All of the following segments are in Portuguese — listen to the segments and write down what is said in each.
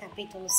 Capítulo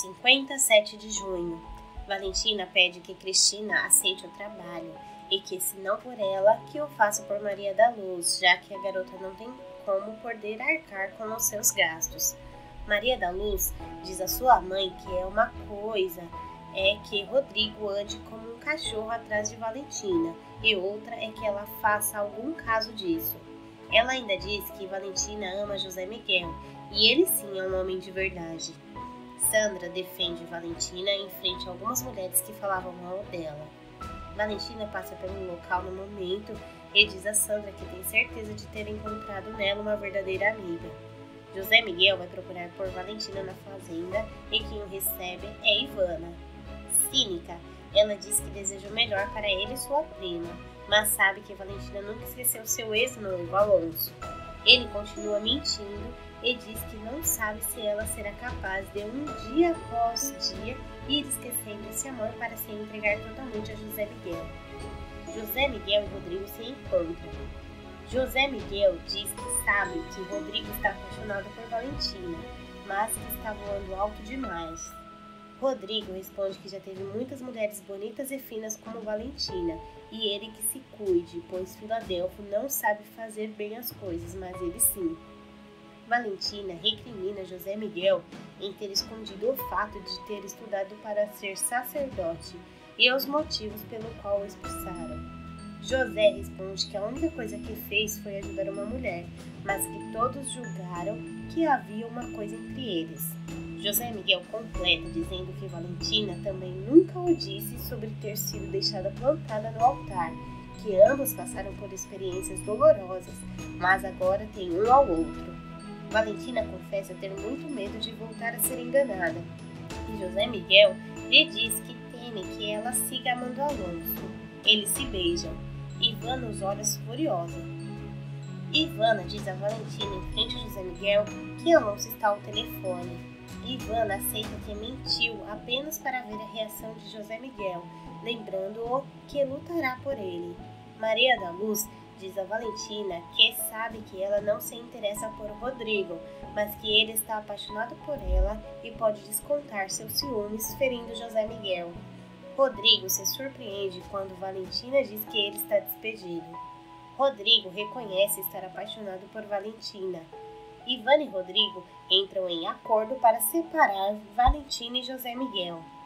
57 de junho. Valentina pede que Cristina aceite o trabalho e que, se não por ela, que o faça por Maria da Luz, já que a garota não tem como poder arcar com os seus gastos. Maria da Luz diz à sua mãe que uma coisa é que Rodrigo ande como um cachorro atrás de Valentina e outra é que ela faça algum caso disso. Ela ainda diz que Valentina ama José Miguel e ele sim é um homem de verdade. Sandra defende Valentina em frente a algumas mulheres que falavam mal dela. Valentina passa pelo local no momento e diz a Sandra que tem certeza de ter encontrado nela uma verdadeira amiga. José Miguel vai procurar por Valentina na fazenda e quem o recebe é Ivana. Cínica, ela diz que deseja o melhor para ele e sua prima, mas sabe que Valentina nunca esqueceu seu ex-noivo, Alonso. Ele continua mentindo e diz que não sabe se ela será capaz de um dia após dia ir esquecendo esse amor para se entregar totalmente a José Miguel. José Miguel e Rodrigo se encontram. José Miguel diz que sabe que Rodrigo está apaixonado por Valentina, mas que está voando alto demais. Rodrigo responde que já teve muitas mulheres bonitas e finas como Valentina, e ele que se cuide, pois Filadelfo não sabe fazer bem as coisas, mas ele sim. Valentina recrimina José Miguel em ter escondido o fato de ter estudado para ser sacerdote e os motivos pelo qual o expulsaram. José responde que a única coisa que fez foi ajudar uma mulher, mas que todos julgaram que havia uma coisa entre eles. José Miguel completa dizendo que Valentina também nunca o disse sobre ter sido deixada plantada no altar, que ambos passaram por experiências dolorosas, mas agora tem um ao outro. Valentina confessa ter muito medo de voltar a ser enganada, e José Miguel lhe diz que teme que ela siga amando Alonso. Eles se beijam. Ivana os olha furiosa. Ivana diz a Valentina em frente a José Miguel que Alonso está ao telefone. Ivana aceita que mentiu apenas para ver a reação de José Miguel, lembrando-o que lutará por ele. Maria da Luz diz a Valentina que sabe que ela não se interessa por Rodrigo, mas que ele está apaixonado por ela e pode descontar seus ciúmes ferindo José Miguel. Rodrigo se surpreende quando Valentina diz que ele está despedido. Rodrigo reconhece estar apaixonado por Valentina. Ivana e Rodrigo entram em acordo para separar Valentina e José Miguel.